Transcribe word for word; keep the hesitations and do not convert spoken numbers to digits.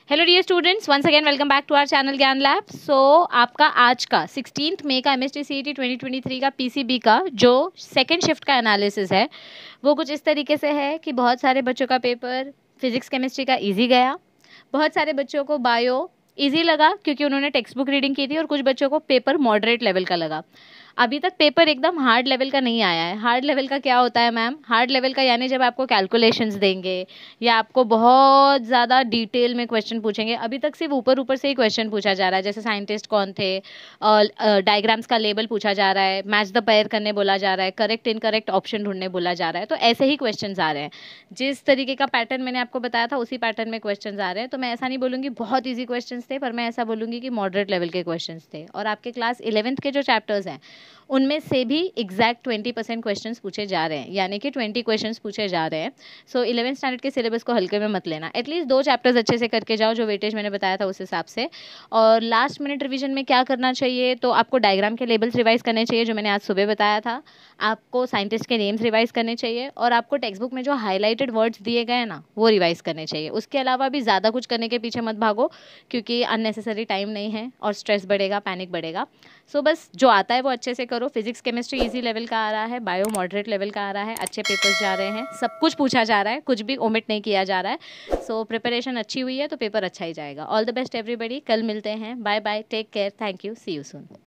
Hello dear students, once again welcome back to our channel Gyan lab. So आपका आज का sixteenth May का MST CET twenty twenty three का PCB का जो सेकंड शिफ्ट का एनालिसिस है वो कुछ इस तरीके से है कि बहुत सारे बच्चों का पेपर फिजिक्स केमिस्ट्री का इजी गया, बहुत सारे बच्चों को बायो इजी लगा क्योंकि उन्होंने टेक्स्ट बुक रीडिंग की थी, और कुछ बच्चों को पेपर मॉडरेट लेवल का लगा। अभी तक पेपर एकदम हार्ड लेवल का नहीं आया है। हार्ड लेवल का क्या होता है मैम? हार्ड लेवल का यानी जब आपको कैलकुलेशंस देंगे या आपको बहुत ज़्यादा डिटेल में क्वेश्चन पूछेंगे। अभी तक सिर्फ ऊपर ऊपर से ही क्वेश्चन पूछा जा रहा है, जैसे साइंटिस्ट कौन थे, डायग्राम्स का लेबल पूछा जा रहा है, मैच द पेयर करने बोला जा रहा है, करेक्ट इनकरेक्ट ऑप्शन ढूंढने बोला जा रहा है। तो ऐसे ही क्वेश्चन आ रहे हैं। जिस तरीके का पैटर्न मैंने आपको बताया था उसी पैटर्न में क्वेश्चन आ रहे हैं। तो मैं ऐसा नहीं बोलूँगी बहुत ईजी क्वेश्चन थे, पर मैं ऐसा बोलूँगी कि मॉडरेट लेवल के क्वेश्चन थे। और आपके क्लास इलेवेंथ के जो चैप्टर्स हैं उनमें से भी एग्जैक्ट ट्वेंटी परसेंट क्वेश्चन पूछे जा रहे हैं, यानी कि ट्वेंटी क्वेश्चन पूछे जा रहे हैं। सो इलेवेंथ स्टैंडर्ड के सिलेबस को हल्के में मत लेना। एटलीस्ट दो चैप्टर्स अच्छे से करके जाओ जो वेटेज मैंने बताया था उस हिसाब से। और लास्ट मिनट रिवीजन में क्या करना चाहिए, तो आपको डायग्राम के लेबल्स रिवाइज करने चाहिए जो मैंने आज सुबह बताया था। आपको साइंटिस्ट के नेम्स रिवाइज करने चाहिए, और आपको टेक्स्ट बुक में जो हाईलाइटेड वर्ड्स दिए गए हैं ना वो रिवाइज करने चाहिए। उसके अलावा भी ज़्यादा कुछ करने के पीछे मत भागो, क्योंकि अननेसेसरी टाइम नहीं है और स्ट्रेस बढ़ेगा, पैनिक बढ़ेगा। सो so, बस जो आता है वो अच्छे से करो। फिजिक्स केमिस्ट्री इजी लेवल का आ रहा है, बायो मॉडरेट लेवल का आ रहा है, अच्छे पेपर्स जा रहे हैं, सब कुछ पूछा जा रहा है, कुछ भी ओमिट नहीं किया जा रहा है। सो so, प्रिपरेशन अच्छी हुई है तो पेपर अच्छा ही जाएगा। ऑल द बेस्ट एवरीबडी, कल मिलते हैं। Bye bye, take care, thank you, see you soon.